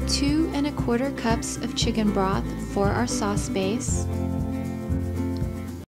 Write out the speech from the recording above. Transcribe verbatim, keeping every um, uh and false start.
two and a quarter cups of chicken broth for our sauce base,